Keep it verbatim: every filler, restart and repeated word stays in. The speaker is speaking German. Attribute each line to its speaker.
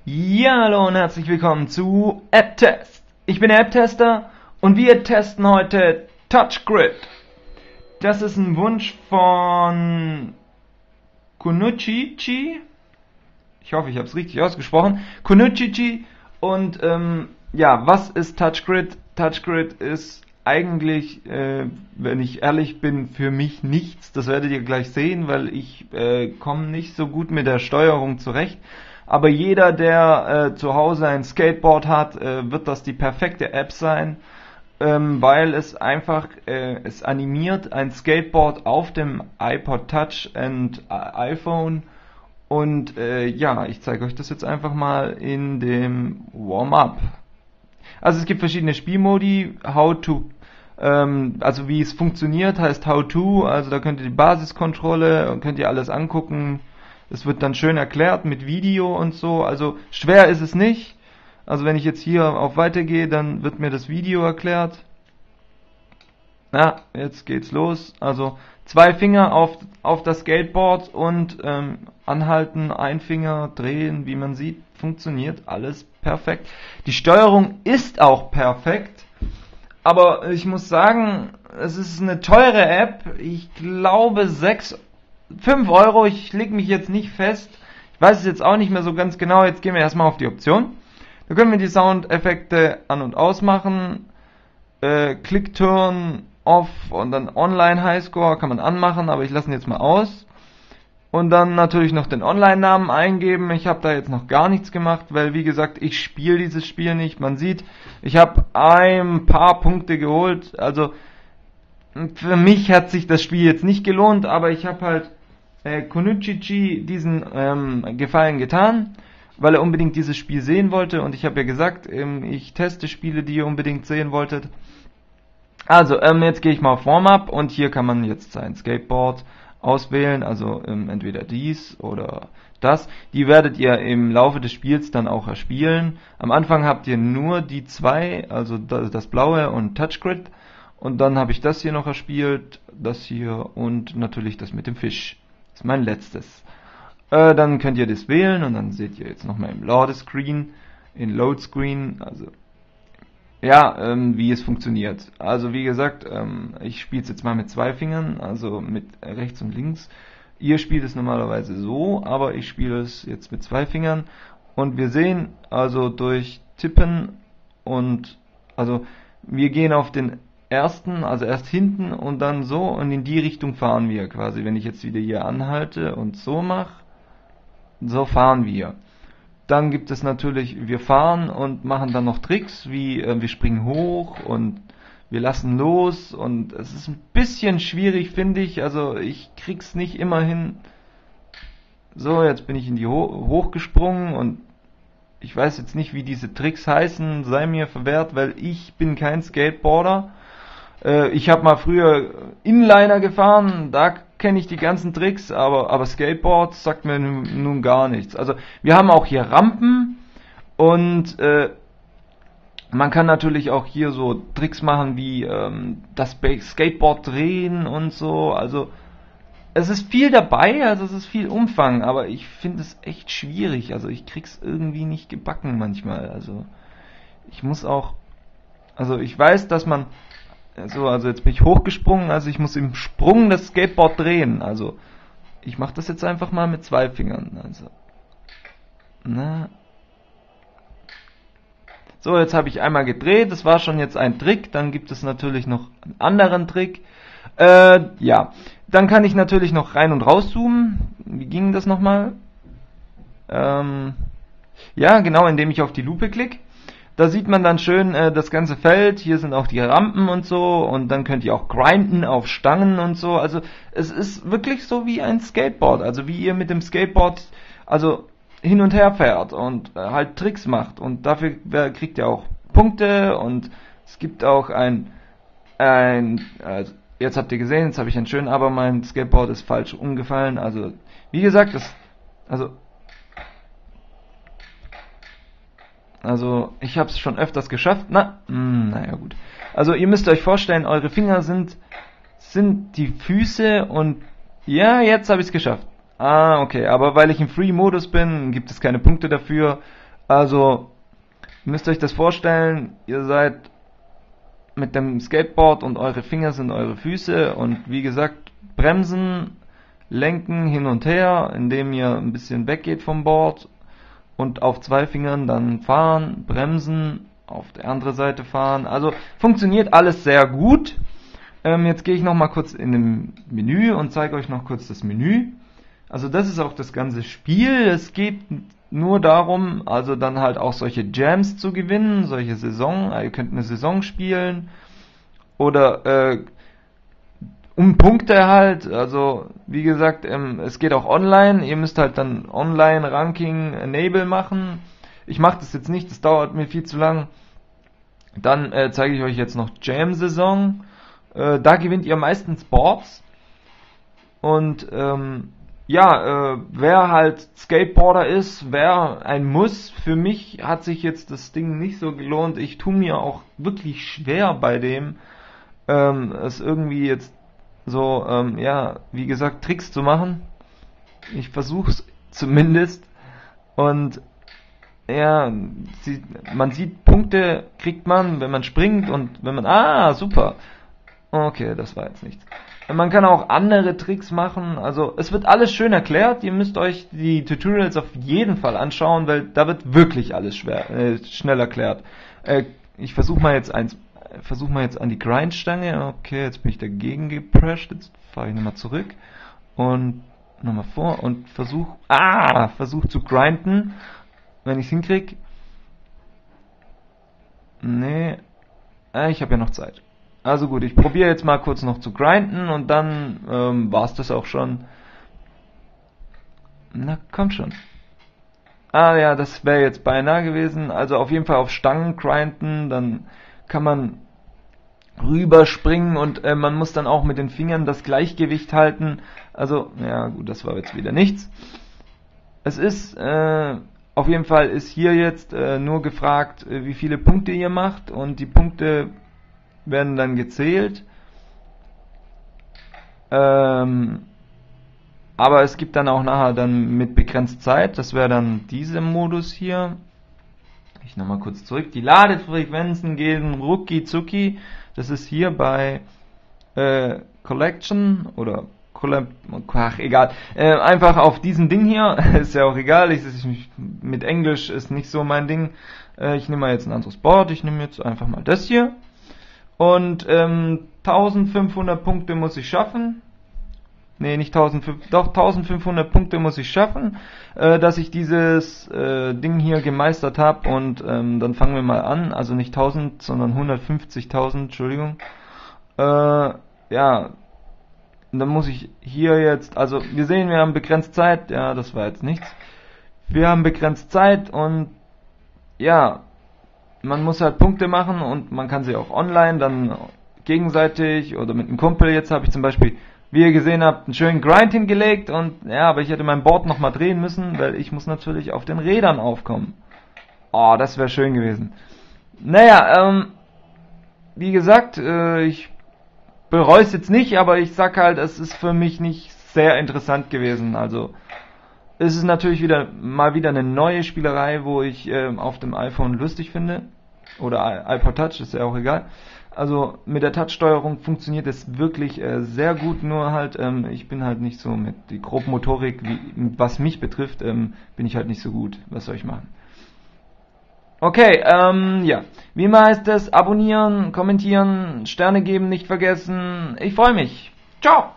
Speaker 1: Ja, hallo und herzlich willkommen zu AppTest. Ich bin der App-Tester und wir testen heute TouchGrid. Das ist ein Wunsch von Kunuchichi. Ich hoffe, ich habe es richtig ausgesprochen. Kunuchichi. Und ähm, ja, was ist TouchGrid? TouchGrid ist eigentlich, äh, wenn ich ehrlich bin, für mich nichts. Das werdet ihr gleich sehen, weil ich äh, komme nicht so gut mit der Steuerung zurecht. Aber jeder, der äh, zu Hause ein Skateboard hat, äh, wird das die perfekte App sein, ähm, weil es einfach, äh, es animiert ein Skateboard auf dem iPod Touch und äh, iPhone. Und äh, ja, ich zeige euch das jetzt einfach mal in dem Warm-up. Also es gibt verschiedene Spielmodi, how to, ähm, also wie es funktioniert, heißt how to, also da könnt ihr die Basiskontrolle, könnt ihr alles angucken. Es wird dann schön erklärt mit Video und so, also schwer ist es nicht. Also wenn ich jetzt hier auf Weitergehe, dann wird mir das Video erklärt. Ja, jetzt geht's los. Also zwei Finger auf, auf das Skateboard und ähm, anhalten, ein Finger drehen, wie man sieht, funktioniert alles perfekt. Die Steuerung ist auch perfekt, aber ich muss sagen, es ist eine teure App. Ich glaube sechs fünf Euro, ich leg mich jetzt nicht fest. Ich weiß es jetzt auch nicht mehr so ganz genau. Jetzt gehen wir erstmal auf die Option. Da können wir die Soundeffekte an- und ausmachen. Äh, Click-Turn off und dann Online-Highscore kann man anmachen, aber ich lasse ihn jetzt mal aus. Und dann natürlich noch den Online-Namen eingeben. Ich habe da jetzt noch gar nichts gemacht, weil wie gesagt, ich spiele dieses Spiel nicht. Man sieht, ich habe ein paar Punkte geholt. Also für mich hat sich das Spiel jetzt nicht gelohnt, aber ich habe halt äh, Kunuchichi diesen ähm, Gefallen getan, weil er unbedingt dieses Spiel sehen wollte. Und ich habe ja gesagt, ähm, ich teste Spiele, die ihr unbedingt sehen wolltet. Also, ähm, jetzt gehe ich mal auf Warm-up und hier kann man jetzt sein Skateboard auswählen, also ähm, entweder dies oder das. Die werdet ihr im Laufe des Spiels dann auch erspielen. Am Anfang habt ihr nur die zwei, also das, das blaue und TouchGrid. Und dann habe ich das hier noch erspielt, das hier und natürlich das mit dem Fisch. Das ist mein letztes. Äh, dann könnt ihr das wählen und dann seht ihr jetzt nochmal im Load-Screen, in Load-Screen, also ja, ähm, wie es funktioniert. Also wie gesagt, ähm, ich spiele es jetzt mal mit zwei Fingern, also mit rechts und links. Ihr spielt es normalerweise so, aber ich spiele es jetzt mit zwei Fingern. Und wir sehen also durch Tippen und also wir gehen auf den ersten, also erst hinten und dann so und in die Richtung fahren wir quasi. Wenn ich jetzt wieder hier anhalte und so mache, so fahren wir. Dann gibt es natürlich, wir fahren und machen dann noch Tricks, wie äh, wir springen hoch und wir lassen los und es ist ein bisschen schwierig, finde ich, also ich krieg's nicht immer hin. So, jetzt bin ich in die Ho- hochgesprungen und ich weiß jetzt nicht, wie diese Tricks heißen, sei mir verwehrt, weil ich bin kein Skateboarder. Äh, ich habe mal früher Inliner gefahren, da kenne ich die ganzen Tricks, aber, aber Skateboard sagt mir nun, nun gar nichts. Also wir haben auch hier Rampen und äh, man kann natürlich auch hier so Tricks machen wie ähm, das Skateboard drehen und so. Also es ist viel dabei, also es ist viel Umfang, aber ich finde es echt schwierig. Also ich krieg's irgendwie nicht gebacken manchmal. Also ich muss auch, also ich weiß, dass man so, also jetzt bin ich hochgesprungen, also ich muss im Sprung das Skateboard drehen. Also ich mache das jetzt einfach mal mit zwei Fingern. Also na. So, jetzt habe ich einmal gedreht, das war schon jetzt ein Trick. Dann gibt es natürlich noch einen anderen Trick. Äh, ja, dann kann ich natürlich noch rein und rauszoomen. Wie ging das nochmal? Ähm, ja, genau, indem ich auf die Lupe klicke. Da sieht man dann schön äh, das ganze Feld, hier sind auch die Rampen und so und dann könnt ihr auch grinden auf Stangen und so. Also es ist wirklich so wie ein Skateboard, also wie ihr mit dem Skateboard also hin und her fährt und äh, halt Tricks macht und dafür äh, kriegt ihr auch Punkte und es gibt auch ein, ein also jetzt habt ihr gesehen, jetzt habe ich einen schönen, aber mein Skateboard ist falsch umgefallen, also wie gesagt, das, also Also, ich habe es schon öfters geschafft. Na, mh, naja gut. Also, ihr müsst euch vorstellen, eure Finger sind sind die Füße und ja, jetzt habe ich es geschafft. Ah, okay, aber weil ich im Free-Modus bin, gibt es keine Punkte dafür. Also, ihr müsst euch das vorstellen, ihr seid mit dem Skateboard und eure Finger sind eure Füße und wie gesagt, bremsen, lenken hin und her, indem ihr ein bisschen weggeht vom Board und auf zwei Fingern dann fahren, bremsen, auf der andere Seite fahren. Also funktioniert alles sehr gut. Ähm, jetzt gehe ich noch mal kurz in dem Menü und zeige euch noch kurz das Menü. Also das ist auch das ganze Spiel. Es geht nur darum, also dann halt auch solche Jams zu gewinnen, solche Saison. Ihr könnt eine Saison spielen oder äh, um Punkte halt. Also wie gesagt, ähm, es geht auch online. Ihr müsst halt dann Online Ranking Enable machen. Ich mache das jetzt nicht, das dauert mir viel zu lang. Dann äh, zeige ich euch jetzt noch Jam Saison. Äh, da gewinnt ihr meistens Boards. Und ähm, ja, äh, wer halt Skateboarder ist, wer ein Muss, für mich hat sich jetzt das Ding nicht so gelohnt. Ich tue mir auch wirklich schwer bei dem, ähm, es irgendwie jetzt so, ähm, ja, wie gesagt, Tricks zu machen. Ich versuche es zumindest. Und ja, sie, man sieht, Punkte kriegt man, wenn man springt und wenn man, ah, super. Okay, das war jetzt nichts. Man kann auch andere Tricks machen, also es wird alles schön erklärt, ihr müsst euch die Tutorials auf jeden Fall anschauen, weil da wird wirklich alles schwer, äh, schnell erklärt. Äh, ich versuche mal jetzt eins, versuche mal jetzt an die Grindstange, okay, jetzt bin ich dagegen geprescht, jetzt fahre ich nochmal zurück und nochmal vor und versuche, ah, versuche zu grinden, wenn ich es hinkriege. Nee, äh, ich habe ja noch Zeit. Also gut, ich probiere jetzt mal kurz noch zu grinden und dann ähm, war's das auch schon. Na, komm schon. Ah ja, das wäre jetzt beinahe gewesen. Also auf jeden Fall auf Stangen grinden, dann kann man rüberspringen und äh, man muss dann auch mit den Fingern das Gleichgewicht halten. Also, ja gut, das war jetzt wieder nichts. Es ist, äh, auf jeden Fall ist hier jetzt äh, nur gefragt, äh, wie viele Punkte ihr macht und die Punkte werden dann gezählt. Ähm, aber es gibt dann auch nachher dann mit begrenzt Zeit, das wäre dann dieser Modus hier. Ich nochmal kurz zurück. Die Ladefrequenzen gehen rucki zucki. Das ist hier bei äh, Collection oder Collab, ach egal. Äh, einfach auf diesem Ding hier, ist ja auch egal. Ich, ich, mit Englisch ist nicht so mein Ding. Äh, ich nehme mal jetzt ein anderes Board. Ich nehme jetzt einfach mal das hier. Und ähm, eintausendfünfhundert Punkte muss ich schaffen. Ne, nicht eintausendfünfhundert, doch eintausendfünfhundert Punkte muss ich schaffen, äh, dass ich dieses äh, Ding hier gemeistert habe. Und ähm, dann fangen wir mal an. Also nicht tausend, sondern hundertfünfzigtausend, Entschuldigung. Äh, ja, und dann muss ich hier jetzt, also wir sehen, wir haben begrenzt Zeit. Ja, das war jetzt nichts. Wir haben begrenzt Zeit und ja, man muss halt Punkte machen und man kann sie auch online dann gegenseitig oder mit einem Kumpel. Jetzt habe ich zum Beispiel, wie ihr gesehen habt, einen schönen Grind hingelegt und ja, aber ich hätte mein Board nochmal drehen müssen, weil ich muss natürlich auf den Rädern aufkommen. Oh, das wäre schön gewesen. Naja, ähm, wie gesagt, äh, ich bereue es jetzt nicht, aber ich sag halt, es ist für mich nicht sehr interessant gewesen. Also es ist natürlich wieder mal wieder eine neue Spielerei, wo ich äh, auf dem iPhone lustig finde. Oder iPod Touch, ist ja auch egal. Also mit der Touch-Steuerung funktioniert es wirklich äh, sehr gut, nur halt, ähm, ich bin halt nicht so mit die Grobmotorik, wie, was mich betrifft, ähm, bin ich halt nicht so gut. Was soll ich machen? Okay, ähm, ja. Wie immer heißt es, abonnieren, kommentieren, Sterne geben nicht vergessen. Ich freue mich. Ciao!